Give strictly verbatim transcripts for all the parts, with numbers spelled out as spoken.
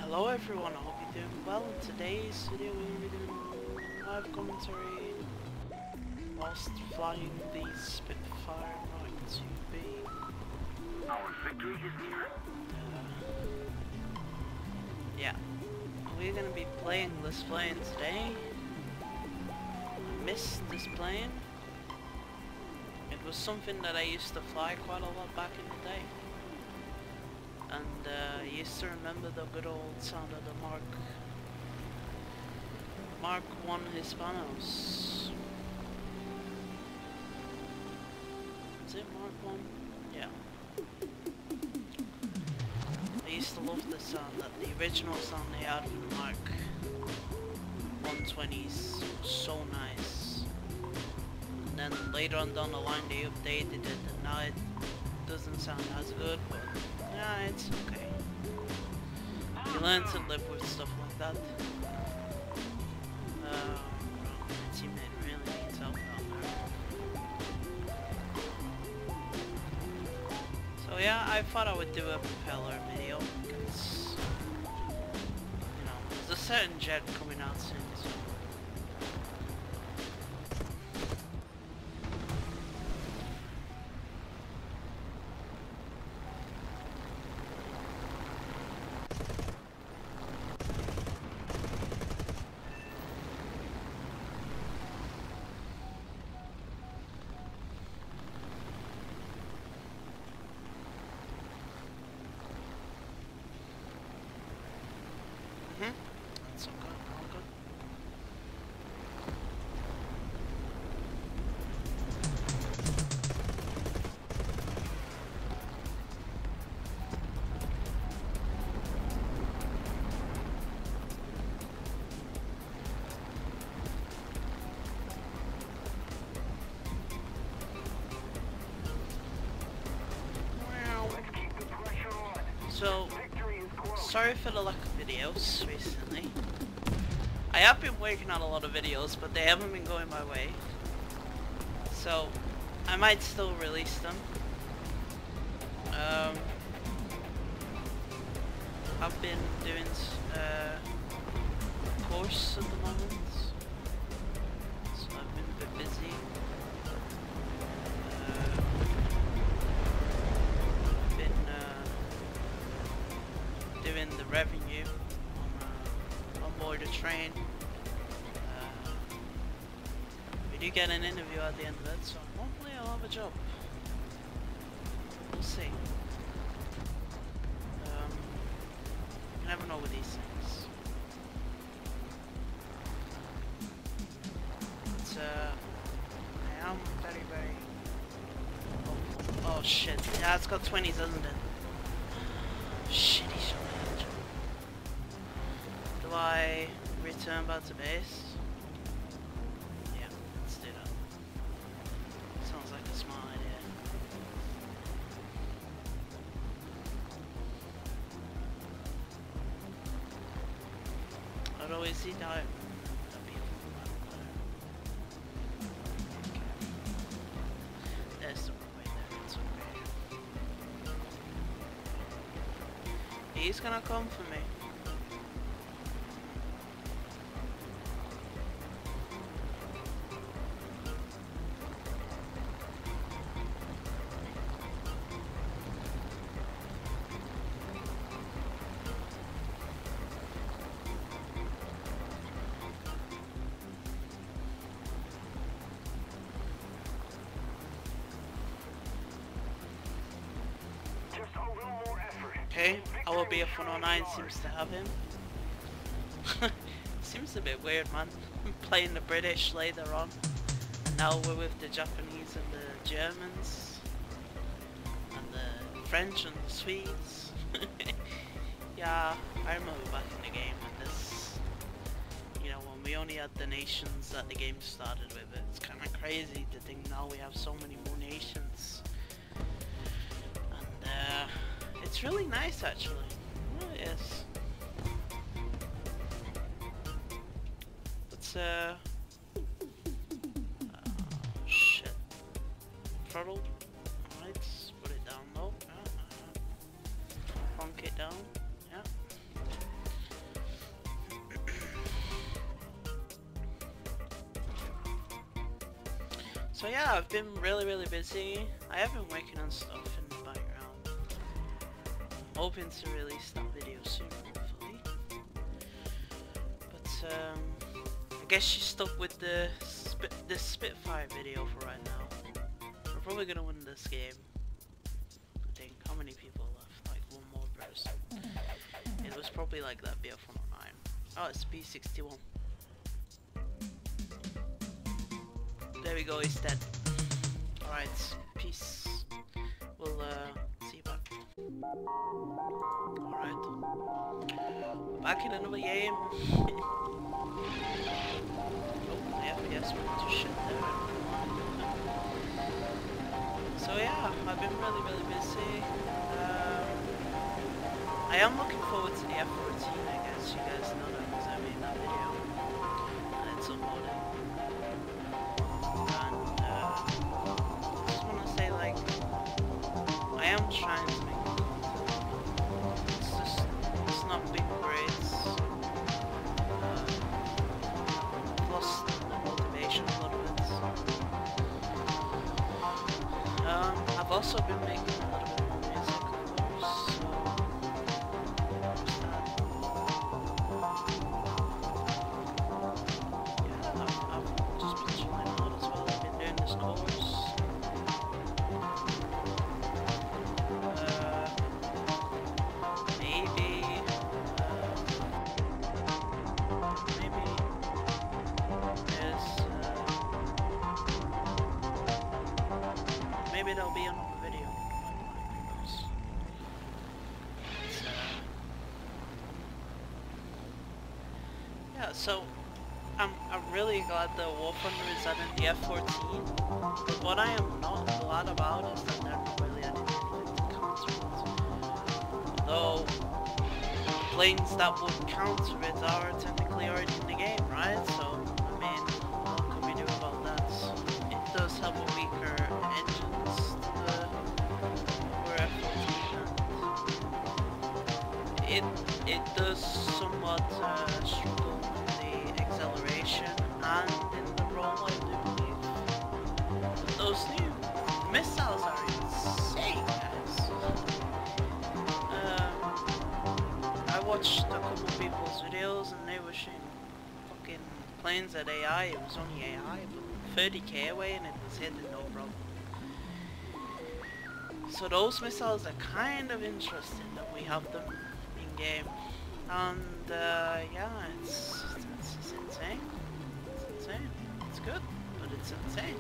Hello everyone, I hope you're doing well. In today's video we're going to be doing live commentary whilst flying the Spitfire Mk two B. Our victory is near. Uh, yeah, we're going to be playing this plane today. I missed this plane. It was something that I used to fly quite a lot back in the day. And uh, I used to remember the good old sound of the Mark Mark one Hispanos. Is it Mark one? Yeah. I used to love the sound, that the original sound they had with the Mark one twenties was so nice. And then later on down the line they updated it and now it doesn't sound as good, but yeah, it's okay. You learn to live with stuff like that. Uh, my teammate really needs help out there. So yeah, I thought I would do a propeller video because, you know, there's a certain jet coming out soon, so. That's okay, all good. So, sorry for the lack of videos recently. I have been working on a lot of videos, but they haven't been going my way. So, I might still release them. Um, I've been doing uh, a course at the moment, so I've been a bit busy. Uh, I've been uh, doing the revenue on, uh, on board a train. We do get an interview at the end of it, so hopefully I'll have a job. We'll see. Um, you never know with these things. But, uh, I am very, very... Oh, oh shit. Yeah, it's got twenties, doesn't it? Shitty shot. Do I return back to base? Oh, is he? No. There's the runway there, it's okay. He's gonna come for me. Okay, our B F one oh nine seems to have him. Seems a bit weird, man. Playing the British later on. Now we're with the Japanese and the Germans. And the French and the Swedes. Yeah, I remember back in the game when this... You know, when we only had the nations that the game started with. It's kind of crazy to think now we have so many more nations. And, uh... it's really nice, actually. It really is. Let's, uh... oh, shit. Throttle. Alright, put it down low. Uh, uh, Plonk it down. Yeah. So yeah, I've been really really busy. I have been working on stuff in the background. I'm hoping to release that video soon, hopefully. But um, I guess you're stuck with the Spit the Spitfire video for right now. We're probably gonna win this game. I think. How many people left? Like one more person. It was probably like that B F one oh nine. Oh, it's B sixty-one. There we go, he's dead. Alright, peace. We'll uh, see you back. Alright. Back in another game. Oh, the F P S went to shit there. So yeah, I've been really really busy. Um, I am looking forward to the F fourteen, I guess. You guys know that because I made that video. And it's uploaded. And uh, I just want to say, like, I am trying to make content. It's just, it's not big grades. Uh, I've lost the motivation a little bit. Um, I've also been making a little bit more music, of course, so there's that. Yeah, I've, I've just been chilling out as well. I've been doing this course. Uh, maybe, uh, maybe there's, uh, maybe there'll be another video. Who knows? It's, uh, yeah, so I'm I'm really glad the War Thunder is adding the F fourteen. But what I am not glad about is that they're not really adding anything to counter it. Although the planes that would counter it are technically already in the game, right? So I mean, what can we do about that? It does have a weaker engines to the newer F fourteen, and it it does somewhat uh, struggle with the acceleration and in the roll, I do believe. But those new missiles are insane, guys. Um, I watched a couple people's videos and they were shooting fucking planes at A I. It was only A I, but thirty K away and it was hitting no problem. So those missiles are kind of interesting that we have them in game. And uh, yeah, it's, it's, it's insane. It's insane. It's good, but it's insane.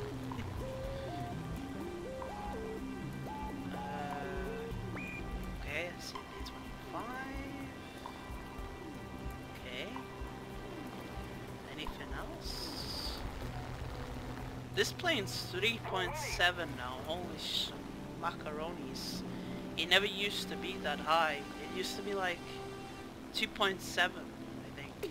uh, okay, I see B twenty-five. Okay. Anything else? This plane's three point seven now. Holy sh macaronis. It never used to be that high. It used to be like two point seven, I think.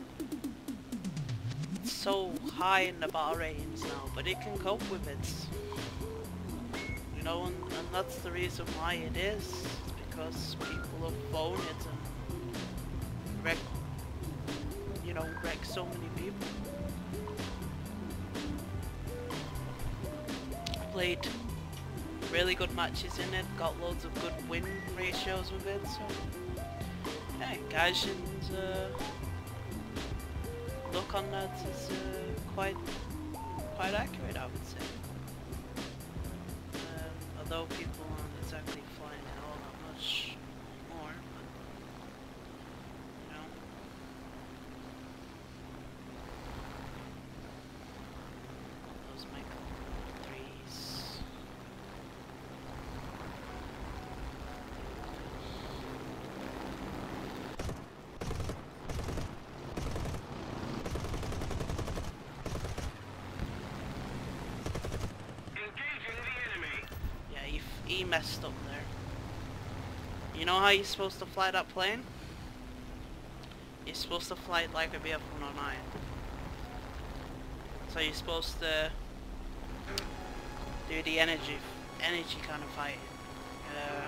It's so high in the bar ratings now, but it can cope with it. You know, and, and that's the reason why it is. It's because people have flown it and wrecked, you know, wrecked so many people. Played really good matches in it, got loads of good win ratios with it, so yeah, guys should uh, look on that as uh, quite quite accurate, I would say. Um, although people aren't exactly flying it all that much more, but you know. Those Mk threes. He messed up there. You know how you're supposed to fly that plane? You're supposed to fly it like a B F one oh nine. So you're supposed to do the energy, energy kind of fighting. Uh,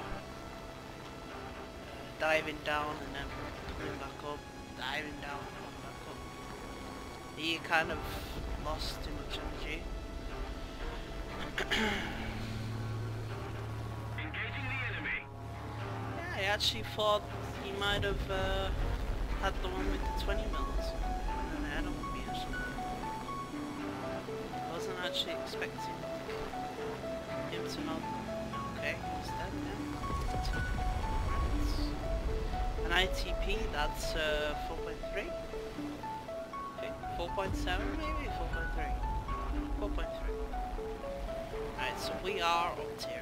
diving down and then coming back up, diving down and coming back up. You kind of lost too much energy. Engaging the enemy. Yeah, I actually thought he might have uh, had the one with the twenty mils. And ahead of me actually. I wasn't actually expecting him to not. Okay, he's dead now. Right. An I T P, that's uh, four point three. Okay, four point seven maybe? four point three. four point three. Alright, so we are up tier.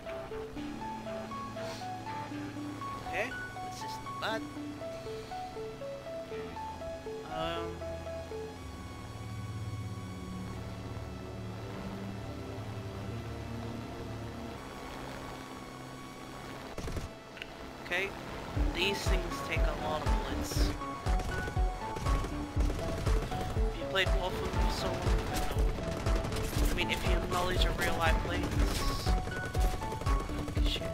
Okay, this is not bad. Um, okay, these things take a lot of bullets. If you played Wolf for so long, you know. I mean, if you have knowledge of real life planes. Shit.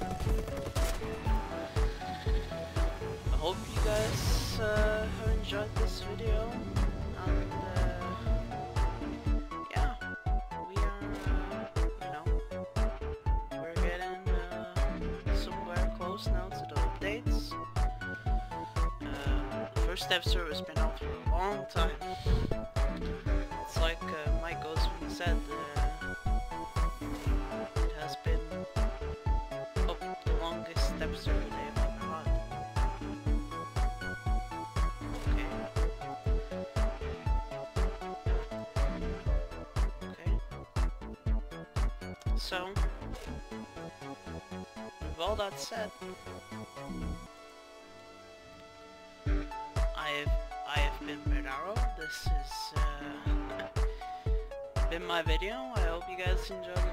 I hope you guys uh, have enjoyed this video, and uh, yeah, we are, uh, you know, we're getting uh, somewhere close now to the updates. Uh, the first episode has been out for a long time. It's like uh, Mike Osman said, uh, it has been up the longest episode they've ever had. So, with all that said, I have I have been Red Arrow. This has uh, been my video. I hope you guys enjoyed